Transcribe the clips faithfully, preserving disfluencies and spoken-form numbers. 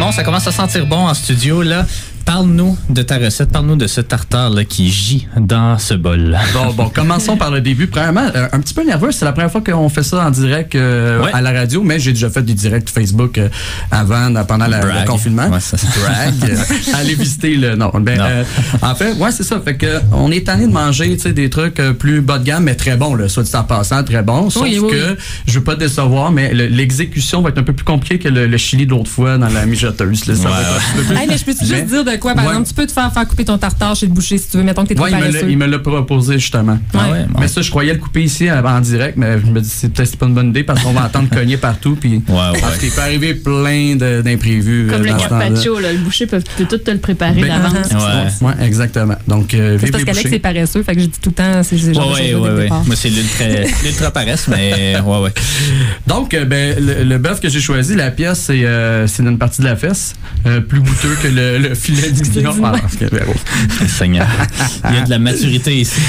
bon, ça commence à sentir bon en studio, là. Parle-nous de ta recette, parle-nous de ce tartare là, qui gît dans ce bol. Bon, bon, commençons par le début. Premièrement, euh, un petit peu nerveux, c'est la première fois qu'on fait ça en direct euh, ouais. à la radio, mais j'ai déjà fait des directs Facebook euh, avant, pendant la, le confinement. Ouais, ça, ça. Brag. Allez visiter le... Non, ben, non. Euh, en fait, ouais, c'est ça. Fait que on est tanné de manger des trucs euh, plus bas de gamme, mais très bons, là, soit dit en passant, très bons. Sauf oui, oui. que, je veux pas te décevoir, mais le, l'exécution va être un peu plus compliquée que le, le chili de l'autre fois dans la mijoteuse. Là, ça ouais, va être un peu plus... hey, mais je peux-tu juste dire de quoi, par ouais. exemple, tu peux te faire, faire couper ton tartare chez le boucher si tu veux, mettons que t'es trop ouais, paresseux. Il me l'a proposé, justement. Ouais. Ouais, bon. Mais ça, je croyais le couper ici en direct, mais je me dis c'est peut-être pas une bonne idée parce qu'on va entendre cogner partout, puis ouais, ouais. parce qu'il peut arriver plein de, d'imprévus. Comme euh, le carpaccio, là, le boucher peut, peut tout te le préparer ben, d'avance. Ouais. ouais, exactement. Donc, euh, c'est parce qu'Alex est paresseux, fait que je dis tout le temps, c'est ce genre ouais, de choses ouais, ouais, ouais. Moi, c'est l'ultra, l'ultra paresse, mais ouais, ouais. Donc, euh, ben, le, le bœuf que j'ai choisi, la pièce, c'est, euh, c'est une partie de la fesse, euh, plus goûteux que le, le filet d'ignion. Ah, Seigneur. Il y a de la maturité ici.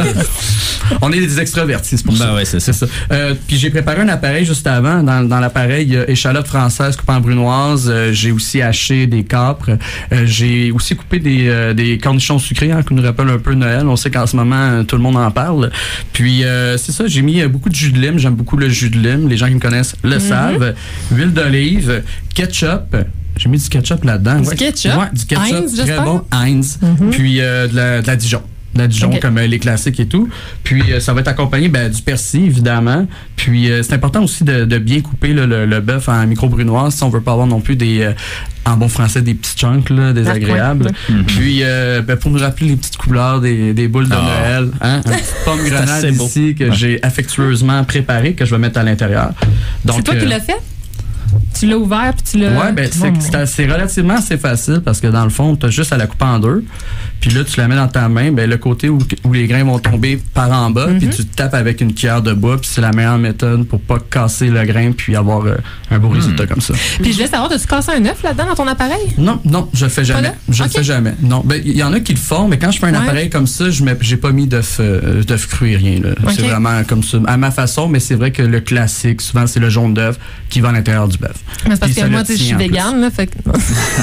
On est des extravertis, c'est pour ben ça. Ouais, c'est ça. C'est ça. Euh, puis j'ai préparé un appareil juste avant. Dans, dans l'appareil, il y a échalote française coupée en brunoise. Euh, j'ai aussi haché des capres. Euh, j'ai aussi coupé des, euh, des cornichons sucrés, hein, qui nous rappellent un peu Noël. On sait qu'en ce moment, euh, tout le monde en parle. Puis euh, c'est ça, j'ai mis euh, beaucoup de jus de lime. J'aime beaucoup le jus de lime. Les gens qui me connaissent le mm-hmm. savent. Huile d'olive, ketchup. J'ai mis du ketchup là-dedans. Du ouais. ketchup? Ouais, du ketchup. Heinz, très j'espère? bon. Heinz. Mm-hmm. Puis euh, de, la, de la Dijon. La Dijon, okay. comme euh, les classiques et tout. Puis, euh, ça va être accompagné ben, du persil, évidemment. Puis, euh, c'est important aussi de, de bien couper là, le, le bœuf en micro-brunoise si on veut pas avoir non plus des, euh, en bon français, des petits chunks là, désagréables. Ah, ouais. mm-hmm. Puis, euh, ben, pour nous rappeler les petites couleurs des, des boules de oh. Noël, hein, un petit pomme grenade ici que ouais. j'ai affectueusement préparé, que je vais mettre à l'intérieur. Donc, c'est toi euh, qui l'as fait? Tu l'as ouvert puis tu l'as... Ouais, ben c'est, c'est, c'est relativement assez facile parce que dans le fond, tu as juste à la couper en deux. Puis là, tu la mets dans ta main, ben le côté où, où les grains vont tomber par en bas, mm-hmm. puis tu tapes avec une cuillère de bois, puis c'est la meilleure méthode pour pas casser le grain puis avoir euh, un beau mm. résultat comme ça. Puis je voulais savoir, as-tu cassé un œuf là-dedans dans ton appareil? Non, non, je le fais jamais. Je okay. le fais jamais. Non, ben il y en a qui le font, mais quand je fais un ouais. appareil comme ça, je mets, j'ai pas mis d'œuf, euh, d'œuf cru et rien. Là. Okay. C'est vraiment comme ça, à ma façon, mais c'est vrai que le classique, souvent, c'est le jaune d'œuf qui va à l'intérieur du bœuf. Mais c'est parce que moi, je suis végane, là, fait que... pas,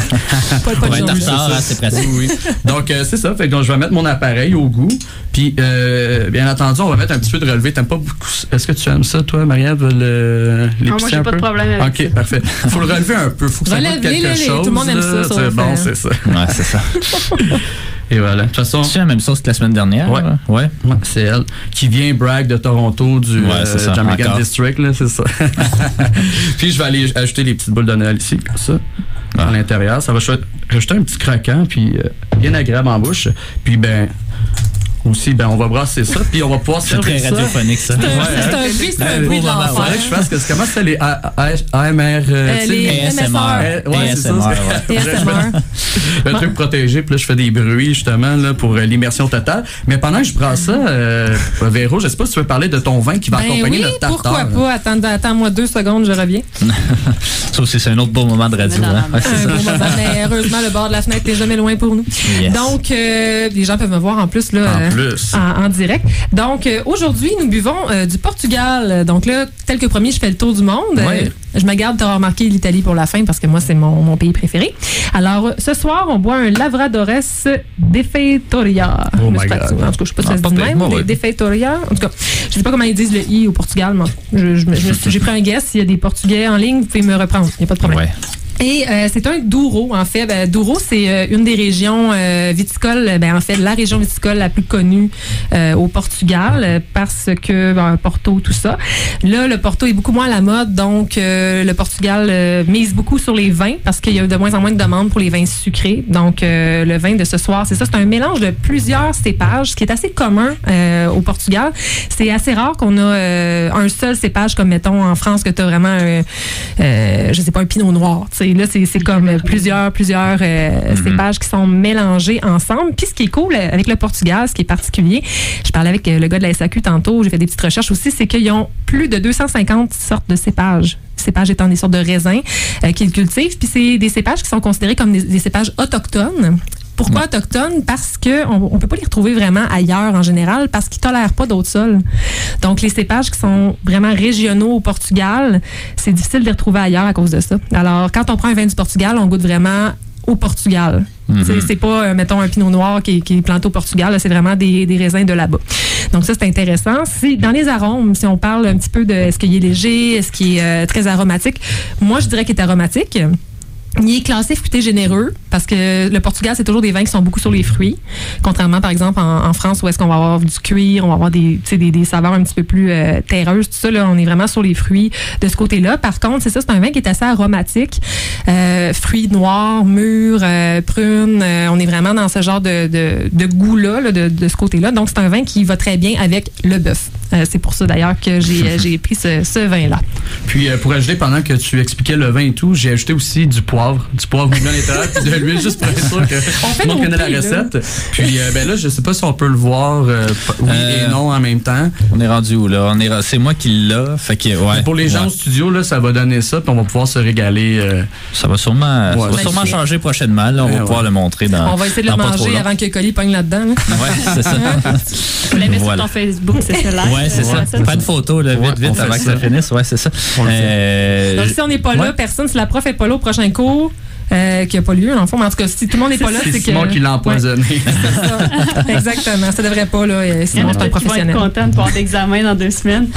pas ouais, de jaune. Tartare, hein, c'est pratique. Oui. Donc, euh, c'est ça. Fait que donc, je vais mettre mon appareil au goût. Puis, euh, bien entendu, on va mettre un petit peu de relevé. T'aimes pas beaucoup... Est-ce que tu aimes ça, toi, Marie-Ève, le... l'épicé ah, moi, j'ai un pas peu? de problème avec OK, parfait. Faut le relever un peu. Faut que ça goûte quelque les, chose. Tout le monde aime ça. ça c'est bon, c'est ça. Ouais, c'est ça. Et voilà. De toute façon. C'est la même sauce que la semaine dernière. Ouais. Là. Ouais. ouais. C'est elle. Qui vient brag de Toronto, du ouais, euh, Jamaican District, là, c'est ça. Puis je vais aller ajouter les petites boules de Noël ici, comme ça, ah. à l'intérieur. Ça va rajouter un petit croquant, puis euh, bien agréable en bouche. Puis, ben. Aussi, ben, on va brasser ça, puis on va pouvoir c'est très ça. radiophonique, ça. C'est un, ouais, c'est un bruit, c'est un bruit de l'enfer. Faudrait que je fasse, que, comment c'est les A M R? Les A S M R. Ouais, c'est ça. A S M R. Le truc protégé, puis là, je fais des bruits, justement, là, pour l'immersion totale. Mais pendant que je brasse ça, euh, Véro, je sais pas si tu veux parler de ton vin qui va ben accompagner oui, notre tartare. Pourquoi pas? Attends, attends-moi deux secondes, je reviens. Ça aussi, c'est un autre beau moment de radio. Hein? Ouais, un beau moment, mais heureusement, le bord de la fenêtre n'est jamais loin pour nous. Yes. Donc, euh, les gens peuvent me voir en plus, là. En plus. En, en direct. Donc, euh, aujourd'hui, nous buvons euh, du Portugal. Donc là, tel que promis, je fais le tour du monde. Ouais. Euh, je me garde de remarquer l'Italie pour la fin parce que moi, c'est mon, mon pays préféré. Alors, ce soir, on boit un Lavradores Defeitoria. Oh my God. En tout cas, je sais pas si ça se dit même, mais Defeitoria. En tout cas, je sais pas comment ils disent le I au Portugal, mais je, je, je, je, j'ai pris un guess. S'il y a des Portugais en ligne, vous pouvez me reprendre. Il n'y a pas de problème. Ouais. Et euh, c'est un Douro, en fait. Ben, Douro, c'est euh, une des régions euh, viticoles, ben, en fait, la région viticole la plus connue euh, au Portugal, euh, parce que ben, Porto, tout ça. Là, le Porto est beaucoup moins à la mode, donc euh, le Portugal euh, mise beaucoup sur les vins, parce qu'il y a de moins en moins de demandes pour les vins sucrés. Donc, euh, le vin de ce soir, c'est ça, c'est un mélange de plusieurs cépages, ce qui est assez commun euh, au Portugal. C'est assez rare qu'on a euh, un seul cépage, comme mettons en France, que tu as vraiment, un, euh, je sais pas, un pinot noir, tu sais. Là, c'est, c'est comme plusieurs, plusieurs euh, mm-hmm. cépages qui sont mélangés ensemble. Puis ce qui est cool avec le Portugal, ce qui est particulier, je parlais avec le gars de la S A Q tantôt, j'ai fait des petites recherches aussi, c'est qu'ils ont plus de deux cent cinquante sortes de cépages. Cépages étant des sortes de raisins euh, qu'ils cultivent. Puis c'est des cépages qui sont considérés comme des, des cépages autochtones. Pourquoi Ouais. autochtones? Parce qu'on ne peut pas les retrouver vraiment ailleurs en général parce qu'ils ne tolèrent pas d'autres sols. Donc, les cépages qui sont vraiment régionaux au Portugal, c'est difficile de les retrouver ailleurs à cause de ça. Alors, quand on prend un vin du Portugal, on goûte vraiment au Portugal. Mm-hmm. C'est, c'est pas, euh, mettons, un pinot noir qui, est- qui est planté au Portugal, là, c'est vraiment des, des raisins de là-bas. Donc ça, c'est intéressant. Si, dans les arômes, si on parle un petit peu de est-ce qu'il est léger, est-ce qu'il est euh, très aromatique, moi, je dirais qu'il est aromatique. Il est classé fruité généreux parce que le Portugal, c'est toujours des vins qui sont beaucoup sur les fruits. Contrairement, par exemple, en, en France où est-ce qu'on va avoir du cuir, on va avoir des, tu sais, des, des saveurs un petit peu plus euh, terreuses, tout ça, là, on est vraiment sur les fruits de ce côté-là. Par contre, c'est ça, c'est un vin qui est assez aromatique. Euh, fruits noirs, mûrs, euh, prunes, euh, on est vraiment dans ce genre de, de, de goût-là, là, de, de ce côté-là. Donc, c'est un vin qui va très bien avec le bœuf. Euh, c'est pour ça, d'ailleurs, que j'ai, j'ai pris ce, ce vin-là. Puis euh, pour ajouter, pendant que tu expliquais le vin et tout, j'ai ajouté aussi du poivre, du poivre moulu à l'intérieur, puis de l'huile, juste pour être sûr que On fait tout le monde nos connaît la prix, là. recette. Puis euh, ben là, je sais pas si on peut le voir euh, p- oui Euh, et non en même temps. On est rendu où, là? On est, c'est moi qui l'a. Fait que, ouais. Pour les gens Ouais. au studio, là, ça va donner ça, puis on va pouvoir se régaler. euh, Ça va sûrement, ça Ouais. va sûrement Magnifique. changer prochainement. Là, on va Ouais, pouvoir ouais. le montrer dans. On va essayer de le dans pas trop manger long. avant que Colli pogne là-dedans. Là. Ouais, c'est ça. Tu l'as mis Voilà. sur ton Facebook, c'est ça, là? Ouais, c'est ça. Pas de photo, là, vite, Ouais, vite, on fait avant que ça. ça finisse. Ouais, c'est ça. On le fait. Euh, Donc, si on n'est pas là, ouais. personne, si la prof n'est pas là au prochain cours, euh, qui n'a pas lieu, en fond, mais en tout cas, si tout le monde n'est pas là, C'est c'est que. Simon qui l'a empoisonné. Ouais, c'est ça. Exactement. Ça devrait pas, là. euh, Il y en Sinon, a c'est un peut-être qui vont être professionnel. contents de pouvoir d'examen dans deux semaines.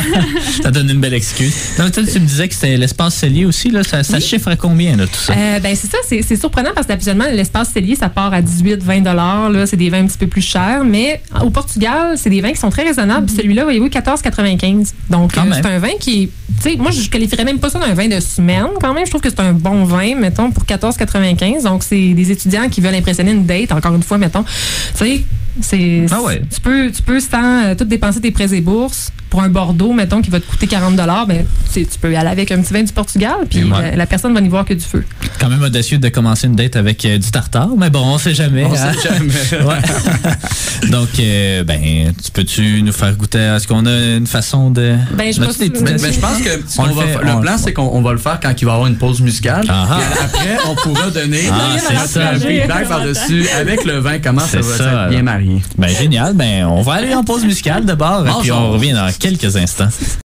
Ça donne une belle excuse. Donc, toi, tu me disais que c'était l'espace cellier aussi. Là, ça, ça Oui. chiffre à combien, là, tout ça? Euh, ben c'est ça, c'est, c'est surprenant parce que habituellement l'espace cellier ça part à dix-huit à vingt dollars là, c'est des vins un petit peu plus chers, mais au Portugal c'est des vins qui sont très raisonnables. Puis celui-là, voyez-vous, quatorze quatre-vingt-quinze. Donc Quand euh, même. c'est un vin qui, est- tu sais, moi je qualifierais même pas ça d'un vin de semaine quand même. Je trouve que c'est un bon vin, mettons pour quatorze quatre-vingt-quinze. Donc c'est des étudiants qui veulent impressionner une date. Encore une fois, mettons, tu sais, c'est, Ah ouais. tu peux, tu peux sans euh, tout dépenser tes prêts et bourses. Pour un Bordeaux, mettons, qui va te coûter quarante dollars, ben, tu sais, tu peux y aller avec un petit vin du Portugal, puis Ouais. la, la personne va n'y voir que du feu. Quand même audacieux de commencer une date avec euh, du tartare, mais bon, on sait jamais. On hein. sait jamais. Ouais. Donc, euh, ben, tu peux-tu nous faire goûter? Est-ce qu'on a une façon de. Ben, je As-tu pense des que- petites- Mais, mais je pense que ce On qu'on le va fait, fa- le on- plan, c'est qu'on on va le faire quand il va y avoir une pause musicale. Ah ah. Et après, on pourra donner Ah, c'est notre ça. feedback par-dessus avec le vin, comment ça C'est va ça, être bien alors. marié. Ben, génial. Ben, on va aller en pause musicale d'abord, et puis Bonjour. on revient dans quelques instants.